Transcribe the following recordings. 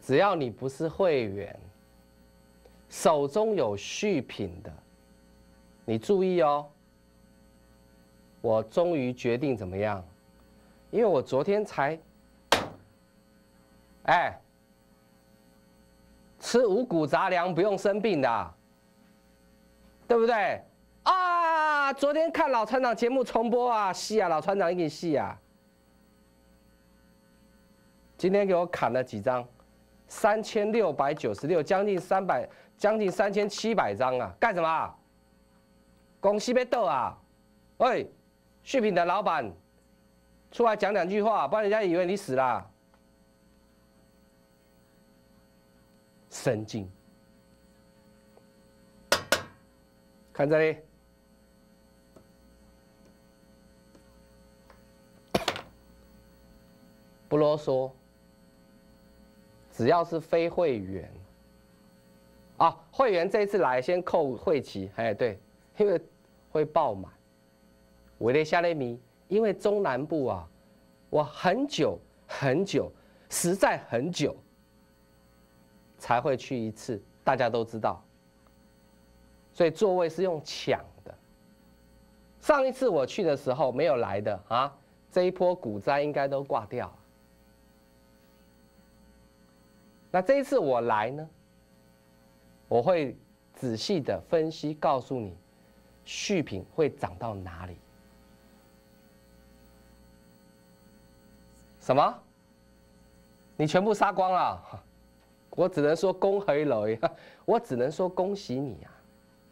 只要你不是会员，手中有续品的，你注意哦。我终于决定怎么样？因为我昨天才，吃五谷杂粮不用生病的，对不对？啊，昨天看老船长节目重播啊，戏啊，老船长一定戏啊。今天给我砍了几张，3696，将近3700张啊！干什么啊？公司被斗啊！喂，续品的老板，出来讲2句话，不然人家以为你死了。神经！看这里，不啰嗦。只要是非会员，啊，会员这一次来先扣会期，对，因为会爆满。我的夏雷米，因为中南部啊，我很久，实在很久才会去一次，大家都知道，所以座位是用抢的。上一次我去的时候没有来的啊，这一波股灾应该都挂掉了。那这一次我来呢，我会仔细的分析，告诉你续品会涨到哪里。什么？你全部杀光了？我只能说恭喜你，我只能说恭喜你啊！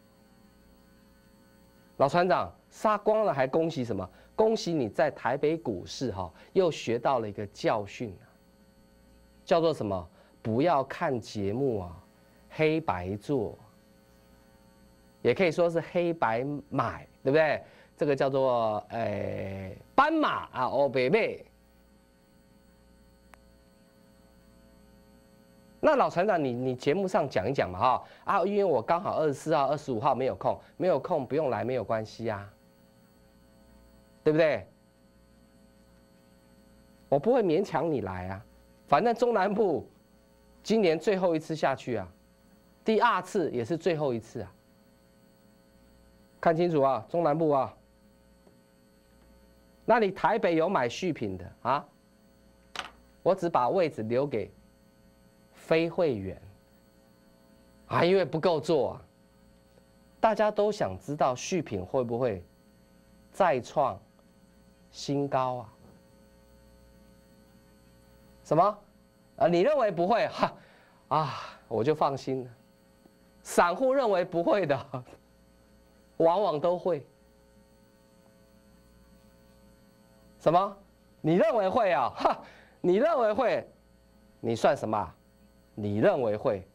老船长杀光了还恭喜什么？恭喜你在台北股市又学到了一个教训啊，叫做什么？不要看节目啊，黑白做，也可以说是黑白买，对不对？这个叫做斑马啊，欧北北。那老船长，你节目上讲一讲嘛因为我刚好24号、25号没有空，不用来没有关系啊，对不对？我不会勉强你来啊，反正中南部。今年最后一次下去啊，第2次也是最后一次啊。看清楚啊，中南部啊。那你台北有买续品的啊？我只把位置留给非会员啊，因为不够做啊。大家都想知道续品会不会再创新高啊？什么？你认为不会我就放心了。散户认为不会的，往往都会。什么？你认为会啊？你认为会？你算什么？你认为会？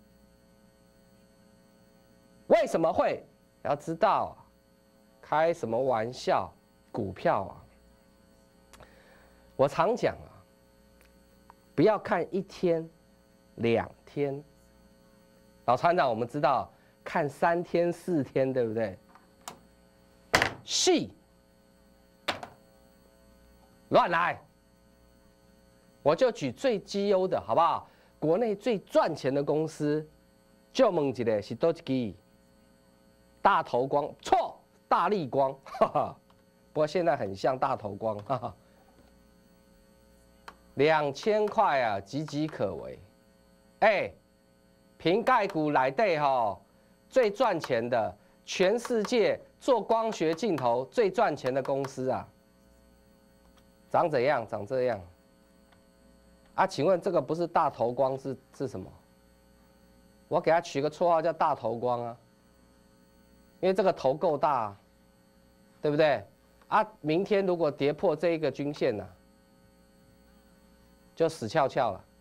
为什么会？要知道，开什么玩笑？股票啊，我常讲啊。不要看1天、2天，老船长，我们知道看3天、4天，对不对？戏乱来，我就举最绩优的，好不好？国内最赚钱的公司，就问一个是多一个？大头光错，大立光，不过现在很像大头光2000块啊，岌岌可危。瓶盖股来对最赚钱的，全世界做光学镜头最赚钱的公司啊，长怎样？长这样啊？请问这个不是大头光是什么？我给他取个绰号叫大头光啊，因为这个头够大，对不对？啊，明天如果跌破这一个均线呢？就死翘翘了。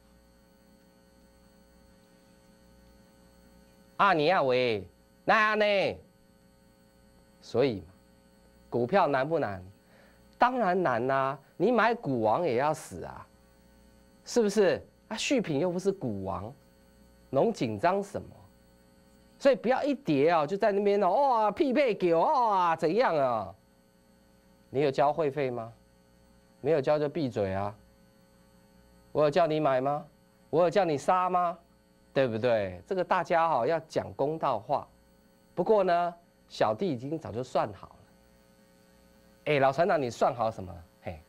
你要喂，那样呢？所以，股票难不难？当然难啦！你买股王也要死啊，是不是？续品又不是股王，侬紧张什么？所以不要一跌就在那边匹配给怎样啊？你有交会费吗？没有交就闭嘴啊！我有叫你买吗？ 我有叫你杀吗？对不对？这个大家要讲公道话。不过呢，小弟已经早就算好了。哎，老船长，你算好什么？嘿，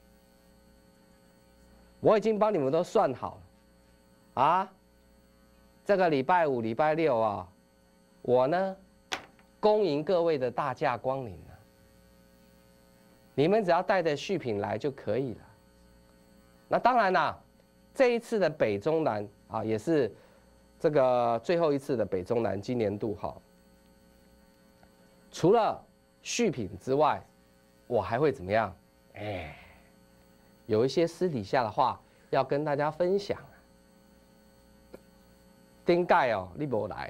我已经帮你们都算好了啊。这个礼拜五、礼拜六啊，我呢，恭迎各位的大驾光临了。你们只要带着续品来就可以了。那当然啦，这一次的北中南啊，也是这个最后一次的北中南今年度哈。除了续品之外，我还会怎么样？哎，有一些私底下的话要跟大家分享。顶盖哦，你没来，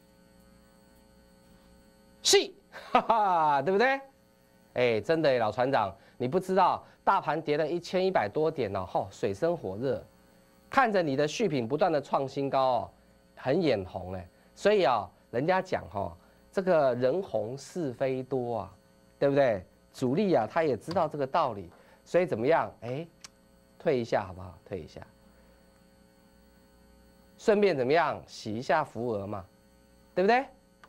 是，哈哈，对不对？哎，真的，老船长，你不知道，大盘跌了1100多点哦，吼，水深火热，看着你的续品不断的创新高哦，很眼红哎，所以啊，人家讲哈，这个人红是非多啊，对不对？主力啊，他也知道这个道理，所以怎么样？哎，退一下好不好？退一下，顺便怎么样？洗一下福额嘛，对不对？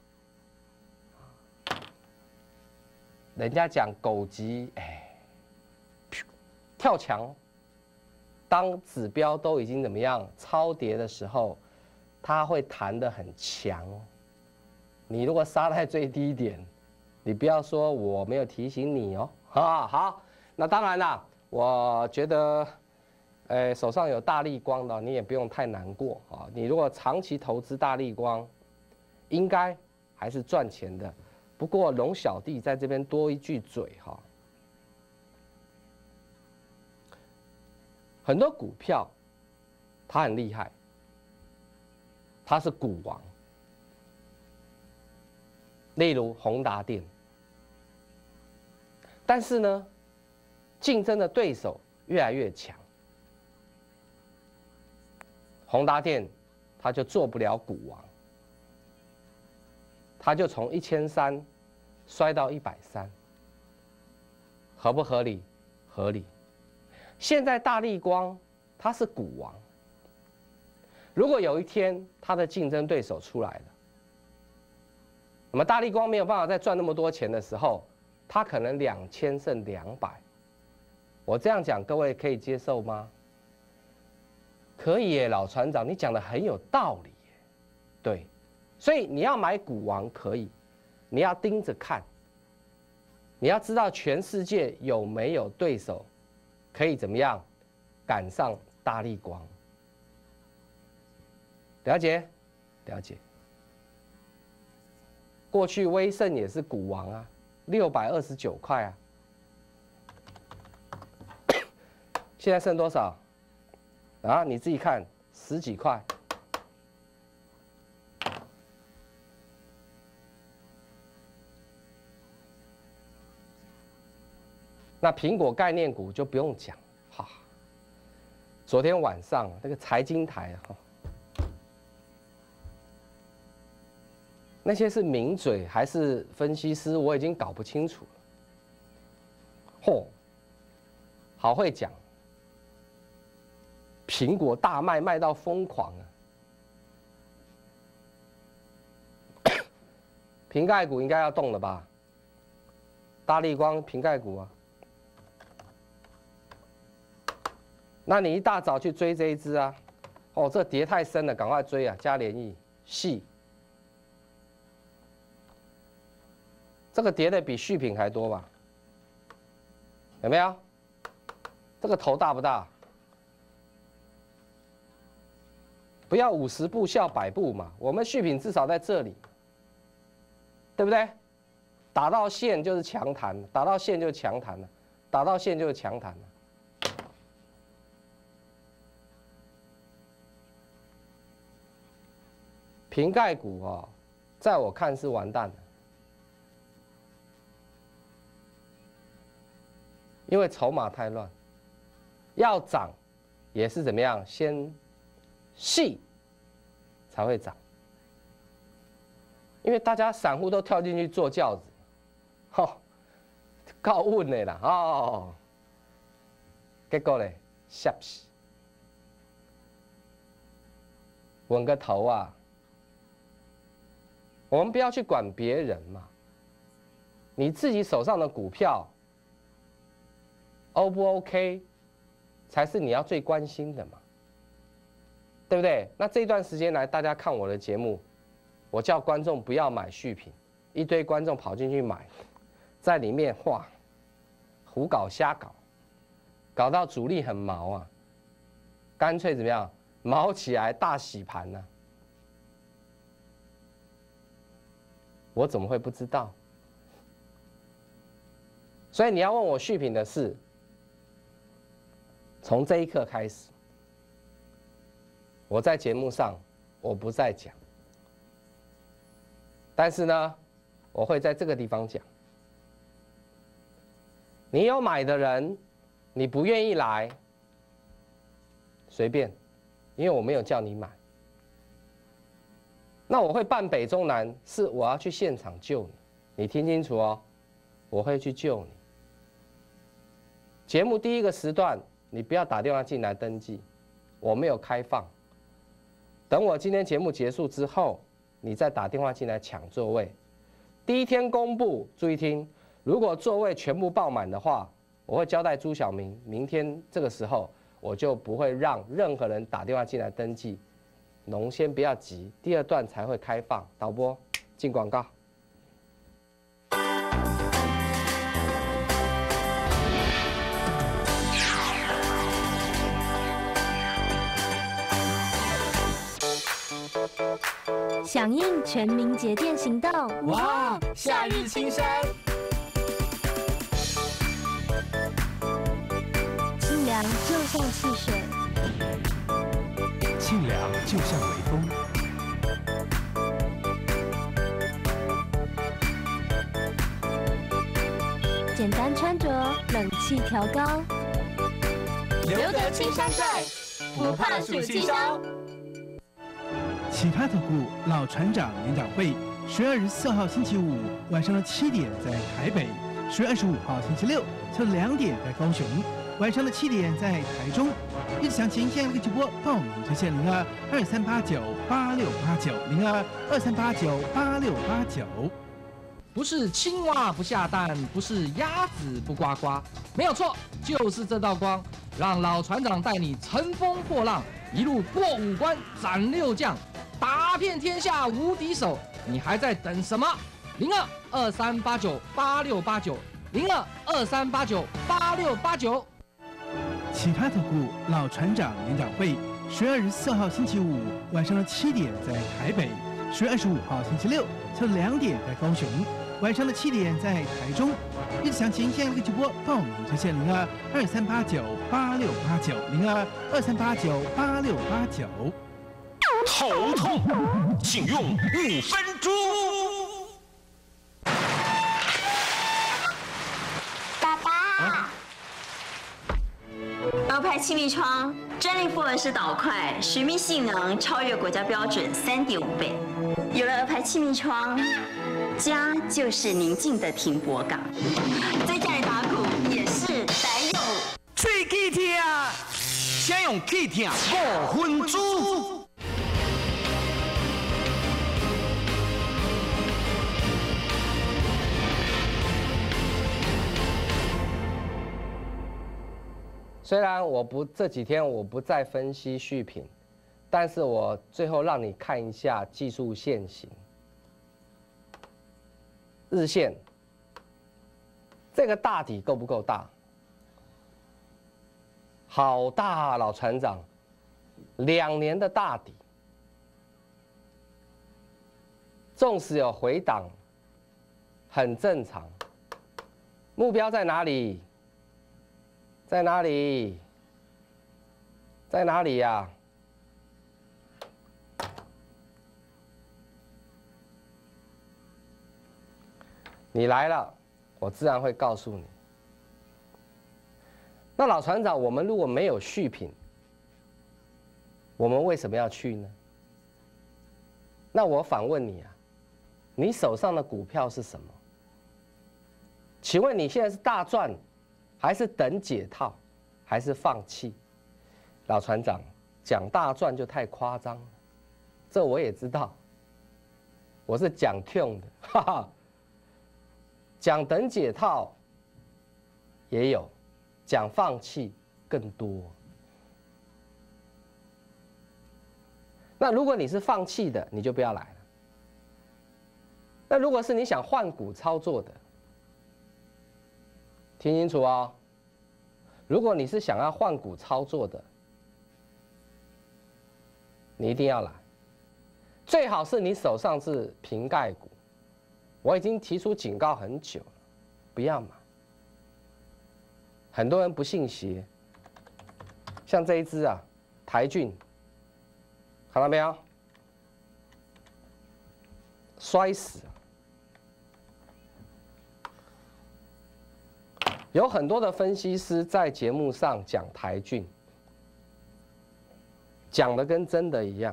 人家讲狗急，哎，跳墙，当指标都已经怎么样超跌的时候，它会弹得很强。你如果杀在最低点，你不要说我没有提醒你哦。好，那当然啦，我觉得，手上有大立光的，你也不用太难过啊。你如果长期投资大立光，应该还是赚钱的。不过龙小弟在这边多一句嘴哈，很多股票它很厉害，它是股王，例如宏达电，但是呢，竞争的对手越来越强，宏达电它就做不了股王。它就从1300摔到130，合不合理？合理。现在大立光它是股王，如果有一天它的竞争对手出来了，那么大立光没有办法再赚那么多钱的时候，它可能2000剩200。我这样讲，各位可以接受吗？可以耶，老船长，你讲的很有道理耶。对。所以你要买股王可以，你要盯着看，你要知道全世界有没有对手可以怎么样赶上大立光。了解，了解。过去威盛也是股王啊，629块啊，现在剩多少？啊，你自己看，10几块。那苹果概念股就不用讲，哈。昨天晚上那个财经台哈，那些是名嘴还是分析师，我已经搞不清楚了。嚯，好会讲，苹果大卖，卖到疯狂啊！瓶盖股应该要动了吧？大立光瓶盖股啊。那你一大早去追这一只啊？哦，这跌太深了，赶快追啊！加联益，细，这个跌的比续品还多吧？有没有？这个头大不大？不要50步笑100步嘛，我们续品至少在这里，对不对？打到线就是强弹，打到线就是强弹了，打到线就是强弹了。瓶盖股哦，在我看是完蛋了，因为筹码太乱，要涨也是怎么样，先细才会涨，因为大家散户都跳进去坐轿子，吼，够稳的啦哦，结果嘞，吓死！ 稳个头啊！我们不要去管别人嘛，你自己手上的股票 O 不 OK， 才是你要最关心的嘛，对不对？那这段时间来，大家看我的节目，我叫观众不要买续品，一堆观众跑进去买，在里面胡搞瞎搞，搞到主力很毛啊，干脆怎么样？毛起来大洗盘呢、我怎么会不知道？所以你要问我续品的事，从这一刻开始，我在节目上我不再讲，但是呢，我会在这个地方讲。你有买的人，你不愿意来，随便。因为我没有叫你买，那我会办北中南，是我要去现场救你，你听清楚哦，我会去救你。节目第一个时段，你不要打电话进来登记，我没有开放。等我今天节目结束之后，你再打电话进来抢座位。第一天公布，注意听，如果座位全部爆满的话，我会交代朱晓明，明天这个时候。我就不会让任何人打电话进来登记，农先不要急，第二段才会开放。导播进广告。 响应全民节电行动， 哇！夏日青山。 清凉就像汽水， 清凉就像微风， 简单穿着，冷气调高， 留得青山在，不怕暑气烧。 启发投顾老船长演讲会，10月24号星期五晚上的7点在台北，10月25号星期六下午2点在高雄。晚上的7点在台中，日子详情现在直播报名热线02-2389-8689，02-2389-8689。 不是青蛙不下蛋，不是鸭子不呱呱，没有错，就是这道光，让老船长带你乘风破浪，一路过5关斩6将，打遍天下无敌手。你还在等什么？02-2389-8689，02-2389-8689。 启发投顾老船长演讲会，10月24号星期五晚上的7点在台北，10月25号星期六下午2点在高雄。晚上的7点在台中，日子详情现在直播报名热线02-2389-8689，02-2389-8689。 头痛，请用5分钟。 爸爸，鹅牌气密窗专利复合式导块，水密性能超越国家标准3.5倍。有了鹅牌气密窗，家就是宁静的停泊港，在家里打鼓也是得有喙齿痛，请用齿痛5分钟。 虽然这几天我不再分析续品，但是我最后让你看一下技术线型。日线，这个大底够不够大？好大啊，老船长，2年的大底，纵使有回档，很正常。目标在哪里？在哪里？在哪里呀？你来了，我自然会告诉你。那老船长，我们如果没有续品，我们为什么要去呢？那我反问你啊，你手上的股票是什么？请问你现在是大赚，还是等解套，还是放弃？老船长讲大赚就太夸张了， 这我也知道，我是讲痛的，哈哈。讲等解套也有，讲放弃更多。那如果你是放弃的，你就不要来了。那如果是你想换股操作的，听清楚哦。如果你是想要换股操作的，你一定要来。最好是你手上是瓶盖股，我已经提出警告很久了，不要买。很多人不信邪，像这一只啊，台骏。看到没有？摔死了！有很多的分析师在节目上讲台骏，讲的跟真的一样，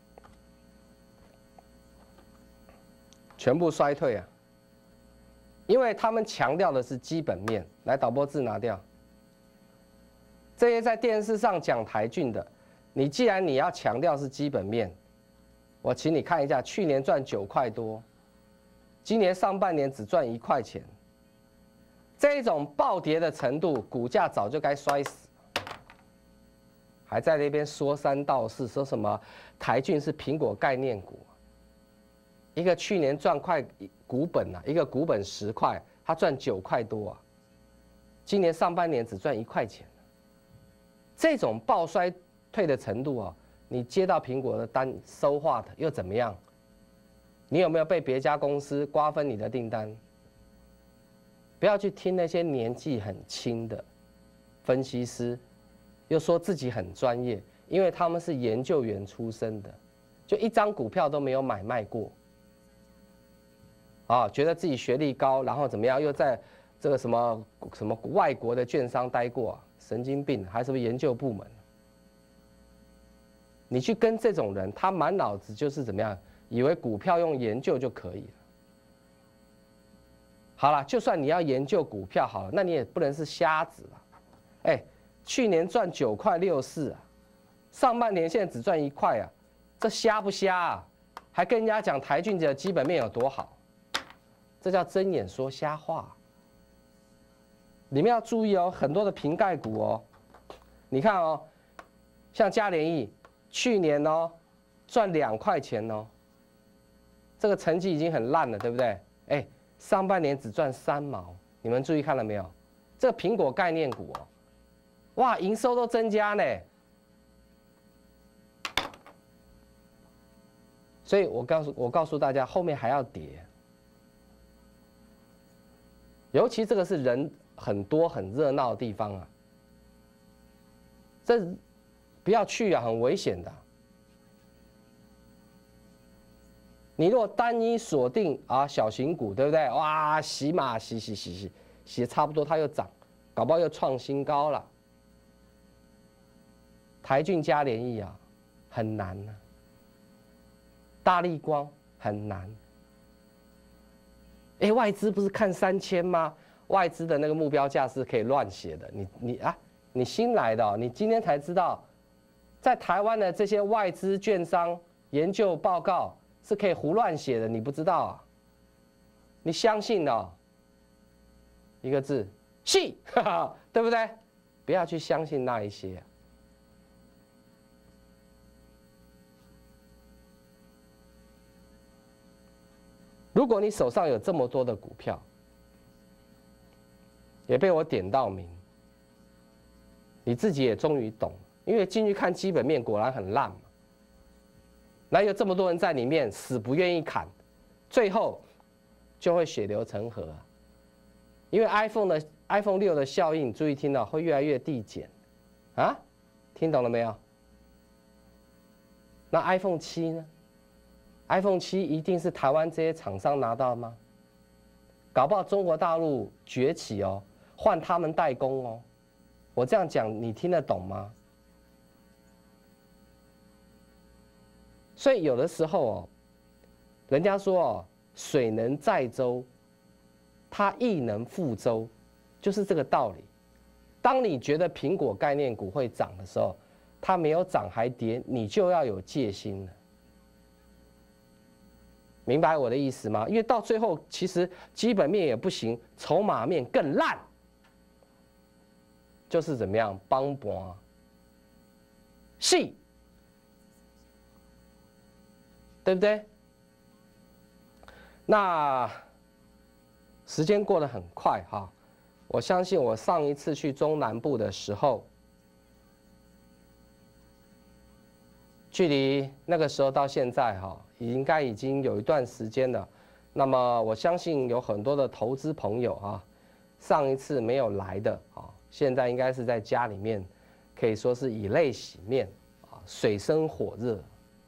全部衰退啊！因为他们强调的是基本面。来，导播字拿掉。这些在电视上讲台骏的。你既然你要强调是基本面，我请你看一下，去年赚9块多，今年上半年只赚1块钱，这种暴跌的程度，股价早就该摔死，还在那边说三道四，说什么台骏是苹果概念股，一个去年赚块股本啊，一个股本10块，他赚9块多啊，今年上半年只赚1块钱，这种暴衰退的程度哦，你接到苹果的单收化的又怎么样？你有没有被别家公司瓜分你的订单？不要去听那些年纪很轻的分析师，又说自己很专业，因为他们是研究员出身的，就一张股票都没有买卖过，啊，觉得自己学历高，然后怎么样，又在这个什么外国的券商待过啊，神经病，还什么研究部门？你去跟这种人，他满脑子就是怎么样，以为股票用研究就可以了。好了，就算你要研究股票好了，那你也不能是瞎子啊！哎，去年赚9块64啊，上半年现在只赚1块啊，这瞎不瞎啊？还跟人家讲台骏的基本面有多好，这叫睁眼说瞎话。你们要注意哦，很多的瓶盖股哦，你看哦，像嘉联益。去年哦，赚2块钱哦，这个成绩已经很烂了，对不对？哎，上半年只赚3毛，你们注意看了没有？这个苹果概念股哦，哇，营收都增加呢。所以我告诉大家，后面还要跌，尤其这个是人很多很热闹的地方啊，这。不要去啊，很危险的。你如果单一锁定啊小型股，对不对？哇，洗码洗差不多，它又涨，搞不好又创新高了。台骏嘉联益啊，很难啊。大立光很难。哎，外资不是看3000吗？外资的那个目标价是可以乱写的。你新来的哦，你今天才知道。在台湾的这些外资券商研究报告是可以胡乱写的，你不知道啊？你相信哦？一个字，是，对不对？不要去相信那一些。如果你手上有这么多的股票，也被我点到名，你自己也终于懂了。因为进去看基本面果然很烂嘛，那有这么多人在里面死不愿意砍，最后就会血流成河啊。因为 iPhone 6的效应，注意听到会越来越递减，啊，听懂了没有？那 iPhone 7呢 ？iPhone 7一定是台湾这些厂商拿到吗？搞不好中国大陆崛起哦，换他们代工哦。我这样讲你听得懂吗？所以有的时候哦，人家说哦，水能载舟，它亦能覆舟，就是这个道理。当你觉得苹果概念股会涨的时候，它没有涨还跌，你就要有戒心了。 明白我的意思吗？因为到最后其实基本面也不行，筹码面更烂，就是怎么样帮盘戏，对不对？那时间过得很快哈，我相信我上一次去中南部的时候，距离那个时候到现在哈，应该已经有一段时间了。那么我相信有很多的投资朋友啊，上一次没有来的啊，现在应该是在家里面，可以说是以泪洗面啊，水深火热。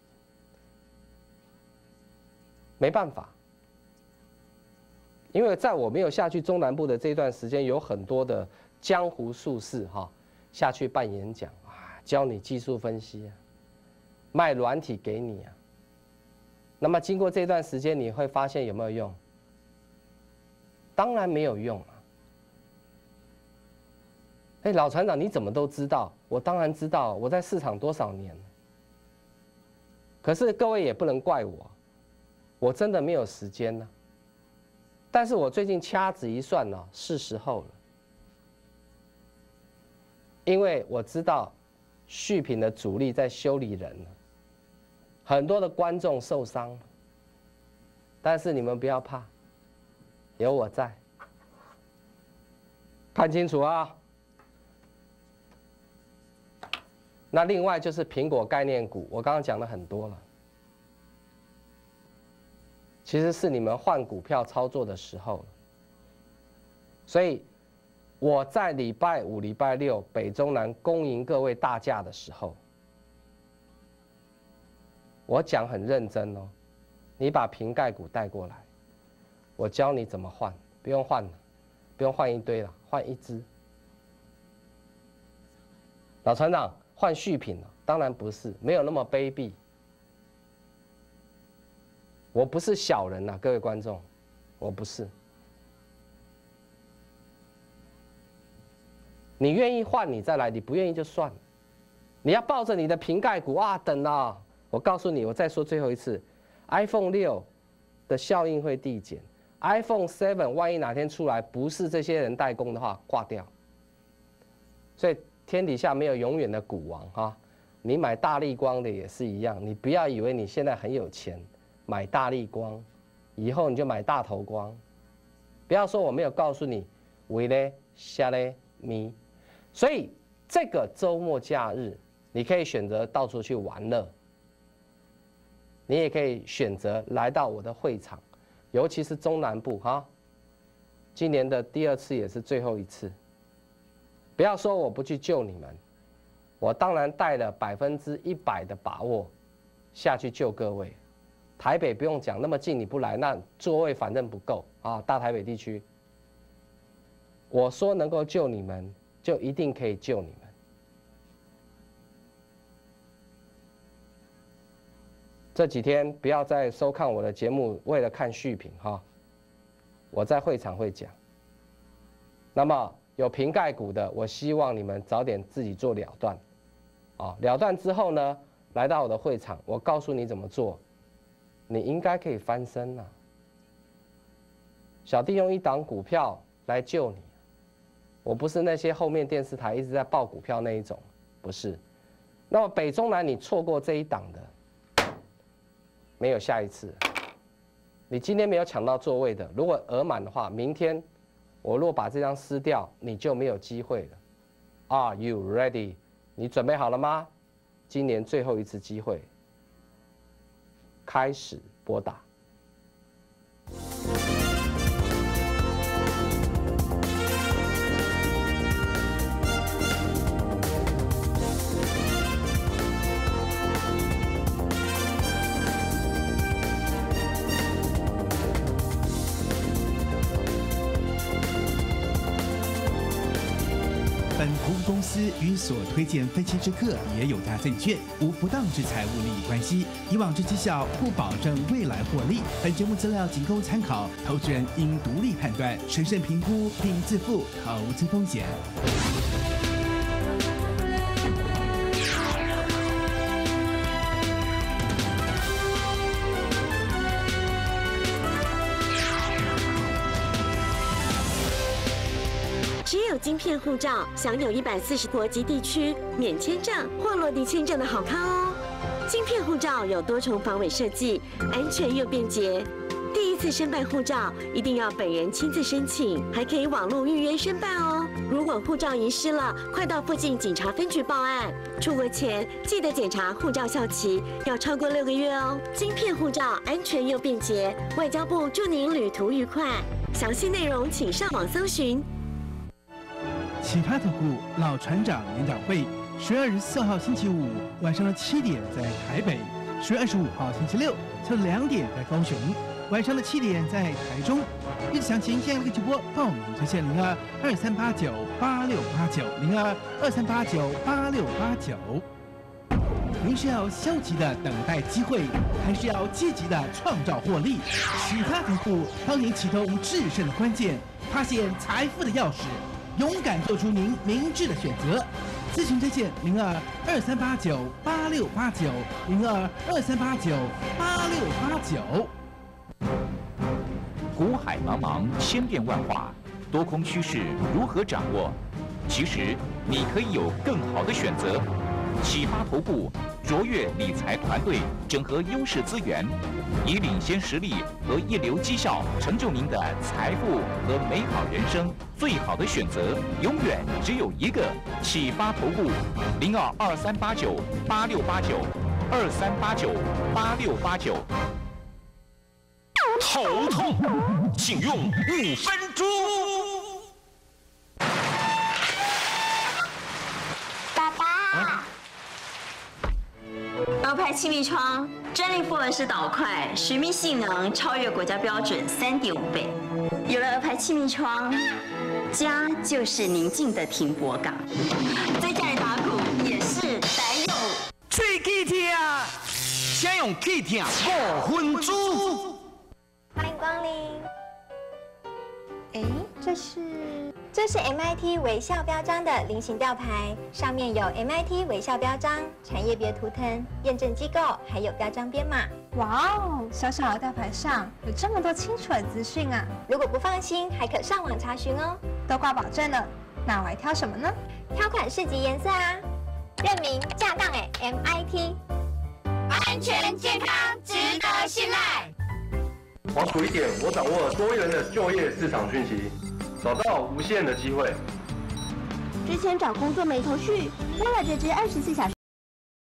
没办法，因为在我没有下去中南部的这段时间，有很多的江湖术士哈下去办演讲啊，教你技术分析啊，卖软体给你啊。那么经过这段时间，你会发现有没有用？当然没有用啊！哎，老船长，你怎么都知道？我当然知道，我在市场多少年了。可是各位也不能怪我，我真的没有时间呢。但是我最近掐指一算呢，是时候了，因为我知道续品的主力在修理人了。很多的观众受伤，但是你们不要怕，有我在。看清楚啊！那另外就是苹果概念股，我刚刚讲了很多了，其实是你们换股票操作的时候了。所以我在礼拜五、礼拜六北中南恭迎各位大驾的时候，我讲很认真哦，你把瓶盖股带过来，我教你怎么换，不用换了，不用换一堆了，换一只。老船长换续品了，当然不是，没有那么卑鄙。我不是小人呐，各位观众，我不是。你愿意换你再来，你不愿意就算了。你要抱着你的瓶盖股啊，等啊！我告诉你，我再说最后一次 ，iPhone 6的效应会递减 ，iPhone 7万一哪天出来不是这些人代工的话，挂掉。所以天底下没有永远的股王哈，你买大立光的也是一样，你不要以为你现在很有钱，买大立光，以后你就买大头光，不要说我没有告诉你，为嘞下嘞咪，所以这个周末假日，你可以选择到处去玩乐。你也可以选择来到我的会场，尤其是中南部哈，今年的第2次也是最后一次。不要说我不去救你们，我当然带了100%的把握下去救各位。台北不用讲，那么近你不来，那座位反正不够啊，大台北地区。我说能够救你们，就一定可以救你们。这几天不要再收看我的节目，为了看续品哈，我在会场会讲。那么有瓶盖股的，我希望你们早点自己做了断，啊，了断之后呢，来到我的会场，我告诉你怎么做，你应该可以翻身了。小弟用一档股票来救你，我不是那些后面电视台一直在报股票那一种，不是。那么北中南你错过这一档的。没有下一次。你今天没有抢到座位的，如果额满的话，明天我若把这张撕掉，你就没有机会了。Are you ready？ 你准备好了吗？今年最后一次机会，开始拨打。 本服务公司与所推荐分期之客也有大证券无不当之财务利益关系，以往之绩效不保证未来获利。本节目资料仅供参考，投资人应独立判断、审慎评估并自负投资风险。 晶片护照，享有140国及地区免签证或落地签证的好康哦。晶片护照有多重防伪设计，安全又便捷。第一次申办护照一定要本人亲自申请，还可以网络预约申办哦。如果护照遗失了，快到附近警察分局报案。出国前记得检查护照效期，要超过6个月哦。晶片护照安全又便捷，外交部祝您旅途愉快。详细内容请上网搜寻。 奇葩投顾老船长演讲会，10月24号星期五晚上的7点在台北，10月25号星期六下午2点在高雄，晚上的7点在台中。预详情现在直播报名热线02-2389-8689，02-2389-8689。您是要消极的等待机会，还是要积极的创造获利？奇葩投顾帮您启动制胜的关键，发现财富的钥匙，勇敢做出您明智的选择。咨询热线02-2389-8689，02-2389-8689。 股海茫茫，千变万化，多空趋势如何掌握？其实你可以有更好的选择。启发投顾卓越理财团队整合优势资源，以领先实力和一流绩效，成就您的财富和美好人生。最好的选择永远只有一个，启发投顾02-2389-8689，2389-8689。 头痛，请用5分钟。 爸爸，鹅牌气密窗，真力复合式导块，水密性能超越国家标准3.5倍。有了鹅牌气密窗，家就是宁静的停泊港。在家里打鼓也是得有喙齿痛，请用齿痛5分钟。 欢迎光临。哎，这是 MIT 微笑标章的菱形吊牌，上面有 MIT 微笑标章、产业别图腾、验证机构，还有标章编码。 哇哦，小小的吊牌上有这么多清楚的资讯啊！ 如果不放心，还可上网查询哦。 都挂保证了，那我还挑什么呢？ 挑款式及颜色啊。认明架杠MIT， 安全健康值得信赖。 华楚一点，我掌握了多元的就业市场讯息，找到无限的机会。 之前找工作没头绪，为了这支24小时